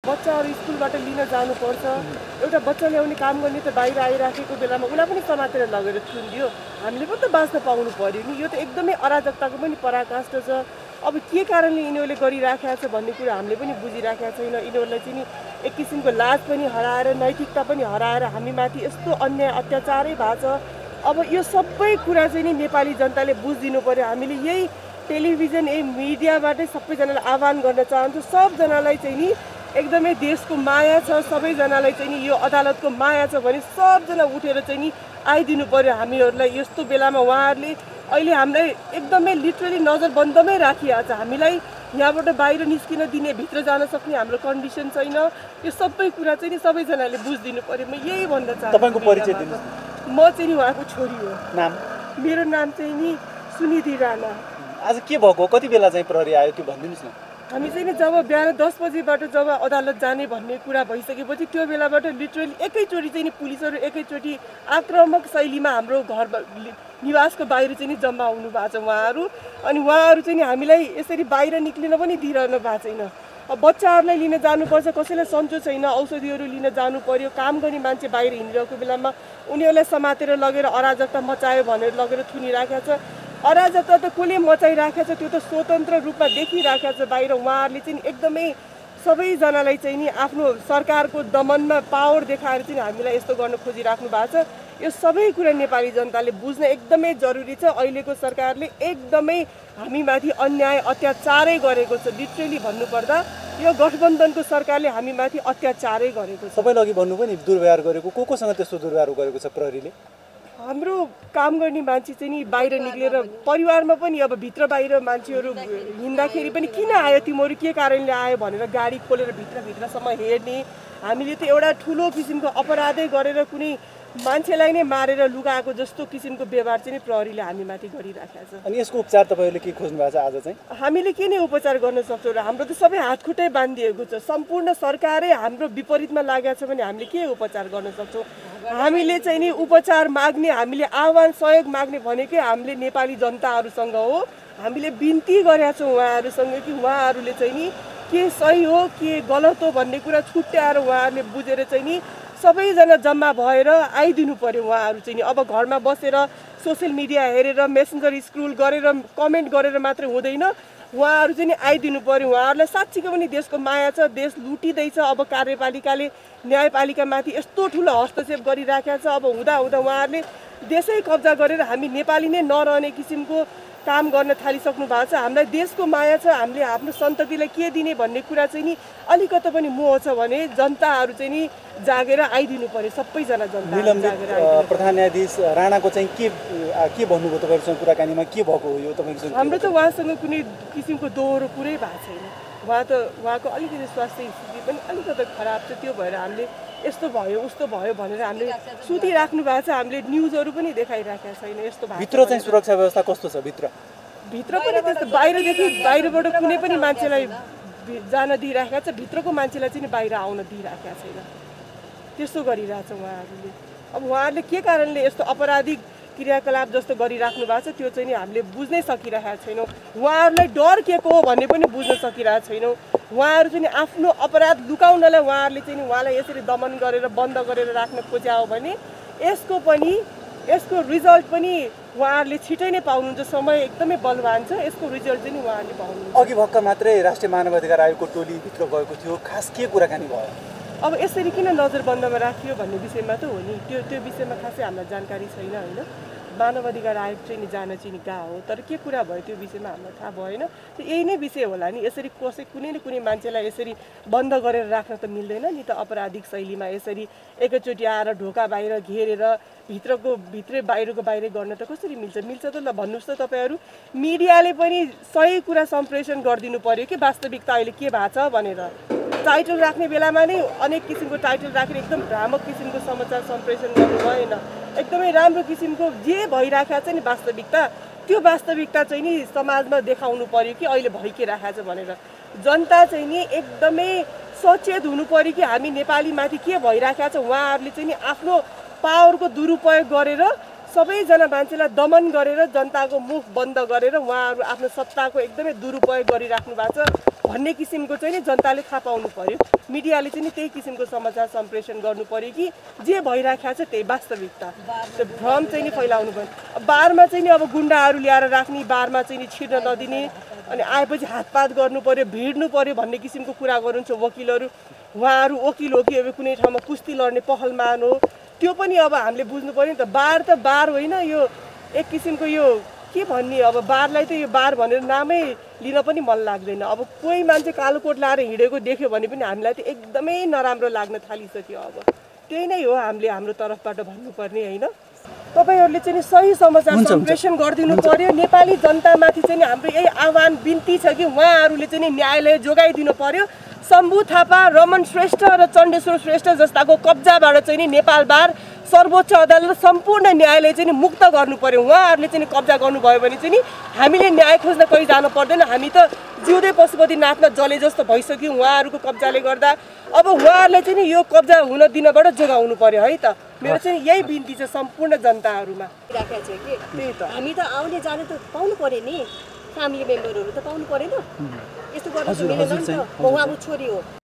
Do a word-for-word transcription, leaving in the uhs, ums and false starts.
बच्चाहरू स्कुलबाट लिन जानुपर्छ, एउटा बच्चा ल्याउने काम गर्ने त बाहिर आइराखेको बेलामा उसलाई पनि समातेर लगेर थुनिदियो, हामीले पनि त बाँच्न पाउनु पर्यो नि। यो त एकदमै अराजकताको पनि पराकाष्ठ छ। अब के कारणले यिनीहरूले गरिराखेको छ भन्ने कुरा हामीले पनि बुझिराखेका छैन। यिनीहरूलाई चाहिँ नि एक किसिमको लाज पनि हराएर, नैतिकता पनि हराएर हामीमाथि यस्तो अन्याय अत्याचारै भएको छ। अब यो सबै कुरा चाहिँ नि नेपाली जनताले बुझिदिनु पर्यो। हामीले यही टेलिभिजन यही मिडियाबाटै सबैजनालाई आह्वान गर्न चाहन्छु, सबजनालाई चाहिँ नि एकदमै देशको माया छ, सबैजनालाई चाहिँ नि यो अदालतको माया छ भने सबजना उठेर चाहिँ नि आइदिनु पर्यो हामीहरूलाई। यस्तो बेलामा उहाँहरूले अहिले हामीलाई एकदमै लिटरली नजरबन्दमै राखिएको छ। हामीलाई यहाँबाट बाहिर निस्किन दिने, भित्र जान सक्ने हाम्रो कन्डिसन छैन। यो सबै कुरा चाहिँ नि सबैजनाले बुझिदिनु पर्यो। म यही भन्न चाहन्छु। तपाईँको परिचय दिनुहोस्। म चाहिँ नि उहाँको छोरी हो। नाम? मेरो नाम चाहिँ नि सुनिधि राणा। आज के भएको, कति बेला चाहिँ प्रहरी आयो त्यो भनिदिनुहोस् न। हामी चाहिँ नि जब बिहान दस बजीबाट जब अदालत जाने भन्ने कुरा भइसकेपछि त्यो बेलाबाट लिटरली एकैचोटि चाहिँ नि पुलिसहरू एकैचोटि आक्रामक शैलीमा हाम्रो घर निवासको बाहिर चाहिँ नि जम्मा हुनु भएको छ उहाँहरू। अनि उहाँहरू चाहिँ नि हामीलाई यसरी बाहिर निक्लिन पनि दिइरहनु भएको छैन। बच्चाहरूलाई लिन जानुपर्छ, कसैलाई सन्चो छैन, औषधिहरू लिन जानु पर्यो, काम गर्ने मान्छे बाहिर हिँडिरहेको बेलामा उनीहरूलाई समातेर लगेर अराजकता मचायो भनेर लगेर थुनिराखेको छ। अराजकता त कसले मचाइराखेको छ त्यो त स्वतन्त्र रूपमा देखिराखेको छ बाहिर। उहाँहरूले चाहिँ एकदमै सबैजनालाई चाहिँ नि आफ्नो सरकारको दमनमा पावर देखाएर चाहिँ हामीलाई यस्तो गर्न खोजिराख्नु भएको छ। यो सबै कुरा नेपाली जनताले बुझ्न एकदमै जरुरी छ। अहिलेको सरकारले एकदमै हामीमाथि अन्याय अत्याचारै गरेको छ। लिटरली भन्नुपर्दा यो गठबन्धनको सरकारले हामीमाथि अत्याचारै गरेको छ। सबैले अघि भन्नु पनि दुर्व्यवहार गरेको, को कोसँग त्यस्तो दुर्व्यवहार गरेको छ प्रहरीले? हाम्रो काम गर्ने मान्छे चाहिँ नि बाहिर निक्लेर परिवारमा पनि अब भित्र बाहिर मान्छेहरू हिँड्दाखेरि पनि किन आयो तिमीहरू, के कारणले आयो भनेर गाडी खोलेर भित्रभित्रसम्म हेर्ने। हामीले त एउटा ठुलो किसिमको अपराधै गरेर कुनै मान्छेलाई नै मारेर लुगाएको जस्तो किसिमको व्यवहार चाहिँ नि प्रहरीले हामीमाथि गरिराखेको छ। अनि यसको उपचार तपाईँहरूले के खोज्नु भएको छ आज चाहिँ? हामीले के नै उपचार गर्न सक्छौँ र हाम्रो त सबै हातखुट्टै बाँधिएको छ। सम्पूर्ण सरकारै हाम्रो विपरीतमा लागेको छ भने हामीले के उपचार गर्न सक्छौँ? हामीले चाहिँ नि उपचार माग्ने, हामीले आह्वान सहयोग माग्ने भनेकै हामीले नेपाली जनताहरूसँग हो। हामीले बिन्ती गरेका छौँ उहाँहरूसँग कि उहाँहरूले चाहिँ नि के सही हो के गलत हो भन्ने कुरा छुट्याएर उहाँहरूले बुझेर चाहिँ नि सबैजना जम्मा भएर आइदिनु पर्यो। उहाँहरू चाहिँ नि अब घरमा बसेर सोसियल मिडिया हेरेर मेसेन्जर स्क्रोल गरेर कमेन्ट गरेर मात्रै हुँदैन, उहाँहरू चाहिँ नि आइदिनु पर्यो। उहाँहरूलाई साँच्चीको पनि देशको माया छ। देश लुटिँदैछ। अब कार्यपालिकाले न्यायपालिकामाथि यस्तो ठुलो हस्तक्षेप गरिराखेको छ। अब हुँदा हुँदा उहाँहरूले देशै कब्जा गरेर हामी नेपाली नै नरहने किसिमको काम गर्न थालिसक्नु भएको छ। हामीलाई देशको माया छ, हामीले आफ्नो सन्ततिलाई के दिने भन्ने कुरा चाहिँ नि अलिकति पनि मोह छ भने जनताहरू चाहिँ नि जागेर आइदिनु पर्यो। सबैजना जनता निलम्बित प्रधान न्यायाधीश राणाको चाहिँ के के भन्नुभयो तपाईँहरूसँग कुराकानीमा, के भएको हो यो तपाईँको? हाम्रो त उहाँसँग कुनै किसिमको दोहोरो कुरै भएको छैन। उहाँ त उहाँको अलिकति स्वास्थ्य स्थिति पनि अलिकति खराब छ। त्यो भएर हामीले यस्तो भयो उस्तो भयो भनेर हामीले सुतिराख्नु भएको छ। हामीले न्युजहरू पनि देखाइराखेका छैन यस्तो भएको। भित्र चाहिँ सुरक्षा व्यवस्था कस्तो छ? भित्र भित्र पनि त्यस्तो बाहिरदेखि बाहिरबाट कुनै पनि मान्छेलाई जान दिइराखेका छ, भित्रको मान्छेलाई चाहिँ बाहिर आउन दिइराखेका छैन। त्यस्तो गरिरहेछ उहाँहरूले। अब उहाँहरूले के कारणले यस्तो अपराधिक क्रियाकलाप जस्तो गरिराख्नु भएको छ त्यो चाहिँ नि हामीले बुझ्नै सकिरहेका छैनौँ। उहाँहरूलाई डर के को हो भन्ने पनि बुझ्न सकिरहेका छैनौँ। उहाँहरू चाहिँ आफ्नो अपराध लुकाउनलाई उहाँहरूले चाहिँ उहाँलाई यसरी दमन गरेर बन्द गरेर राख्न खोज्या हो भने यसको पनि यसको रिजल्ट पनि उहाँहरूले छिटै नै पाउनुहुन्छ। समय एकदमै बलवान छ। यसको रिजल्ट चाहिँ उहाँहरूले पाउनुहुन्छ। अघि भर्खर मात्रै राष्ट्रिय मानवाधिकार आयोगको टोली भित्र गएको थियो, खास के कुराकानी भयो? अब यसरी किन नजरबन्दमा राखियो भन्ने विषयमा त हो नि, त्यो त्यो विषयमा खासै हामीलाई जानकारी छैन होइन। मानवाधिकार आयोग चाहिँ नि जान चाहिँ नि कहाँ हो, तर के कुरा भयो त्यो विषयमा हामीलाई थाहा भएन। त्यो यही नै विषय होला नि। यसरी कसै कुनै न कुनै मान्छेलाई यसरी बन्द गरेर राख्न त मिल्दैन नि त। अपराधिक शैलीमा यसरी एकैचोटि आएर ढोका बाहिर घेरेर भित्रको भित्रै बाहिरको बाहिरै गर्न त कसरी मिल्छ? मिल्छ त ल भन्नुहोस् त तपाईँहरू। मिडियाले पनि सही कुरा सम्प्रेषण गरिदिनु पर्यो कि वास्तविकता अहिले के भएको छ भनेर। टाइटल राख्ने बेलामा नै अनेक किसिमको टाइटल राखेर एकदम भ्रामक किसिमको समाचार सम्प्रेषण गर्नु भएन। एकदमै राम्रो किसिमको जे भइराखेको छ नि वास्तविकता, त्यो वास्तविकता चाहिँ नि समाजमा देखाउनु पर्यो कि अहिले भइ के राखेको छ भनेर। जनता चाहिँ नि एकदमै सचेत हुनु पर्यो कि हामी नेपालीमाथि के भइराखेको छ। उहाँहरूले चाहिँ नि आफ्नो पावरको दुरुपयोग गरेर सबैजना मान्छेलाई दमन गरेर जनताको मुख बन्द गरेर उहाँहरू आफ्नो सत्ताको एकदमै दुरुपयोग गरिराख्नु भएको छ। भन्ने किसिमको चाहिँ नि जनताले थाहा पाउनु पर्यो। मिडियाले चाहिँ नि त्यही किसिमको समाचार सम्प्रेषण गर्नु पर्यो कि जे भइराखेको छ त्यही वास्तविकता, त्यो भ्रम चाहिँ नि फैलाउनु पर्यो। बारमा चाहिँ नि अब गुन्डाहरू ल्याएर राख्ने, बारमा चाहिँ नि छिर्न नदिने, अनि आएपछि हातपात गर्नु पर्यो, भिड्नु पर्यो भन्ने किसिमको कुरा गर्नुहुन्छ वकिलहरू। उहाँहरू वकिल हो कि अब कुनै ठाउँमा कुस्ती लड्ने पहलमान हो, त्यो पनि अब हामीले बुझ्नु पर्यो नि त। बार त बार होइन, यो एक किसिमको यो के भन्ने, अब बारलाई त यो बार भनेर नामै लिन पनि मन लाग्दैन। अब कोही मान्छे कालो कोट लाएर हिँडेको देख्यो भने पनि हामीलाई त एकदमै नराम्रो लाग्न थालिसक्यो। अब त्यही नै हो हामीले हाम्रो तर्फबाट भन्नुपर्ने, होइन? तपाईँहरूले चाहिँ सही समाचार सम्प्रेषण गरिदिनु पर्यो। नेपाली जनतामाथि चाहिँ हाम्रो यही आह्वान बिन्ती छ कि उहाँहरूले चाहिँ न्यायालय जोगाइदिनु पर्यो। शम्भु थापा, रमन श्रेष्ठ र चण्डेश्वर श्रेष्ठ जस्ताको कब्जाबाट चाहिँ नेपाल बार, सर्वोच्च अदालत, सम्पूर्ण न्यायालय चाहिँ मुक्त गर्नु पर्यो। उहाँहरूले चाहिँ कब्जा गर्नुभयो भने चाहिँ हामीले न्याय खोज्न कहीँ जानु पर्दैन। हामी त जिउँदै पशुपति नाच्न जले जस्तो भइसक्यो उहाँहरूको कब्जाले गर्दा। अब उहाँहरूले चाहिँ यो कब्जा हुन दिनबाट जोगाउनु पर्यो है त। मेरो चाहिँ यही बिन्ती छ सम्पूर्ण जनताहरूमा। राखेको छ कि त्यही त हामी त आउने जाने त पाउनु पर्यो नि, फ्यामिली मेम्बरहरू त पाउनु परेन। यस्तो गर्नु मिलेन नि त। म उहाँको छोरी हो,